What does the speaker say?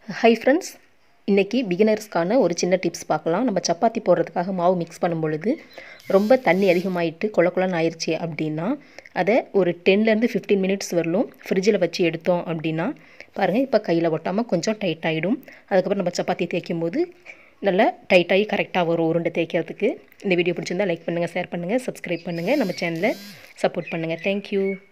Hi friends, இன்றைக்கி பிகினர்ஸ்க்கான ஒரு சின்ன டிப்ஸ் பார்க்கலாம். நம்ம சப்பாத்தி போடுறதுக்காக மாவு மிக்ஸ் பண்ணும் பொழுது ரொம்ப தண்ணி அதிகமாகிட்டு கொலன்னு ஆயிடுச்சு அப்படின்னா அதை ஒரு 10லேருந்து 15 மினிட்ஸ் வரலும் ஃப்ரிட்ஜில் வச்சு எடுத்தோம் அப்படின்னா பாருங்கள், இப்போ கையில் ஒட்டாமல் கொஞ்சம் டைட் ஆகிடும். அதுக்கப்புறம் நம்ம சப்பாத்தி தேய்க்கும் போது நல்லா டைட்டாகி கரெக்டாக வரும் உருண்டை தேய்க்கிறதுக்கு. இந்த வீடியோ பிடிச்சிருந்தால் லைக் பண்ணுங்கள், ஷேர் பண்ணுங்கள், சப்ஸ்கிரைப் பண்ணுங்கள், நம்ம சேனலை சப்போர்ட் பண்ணுங்கள். தேங்க்யூ.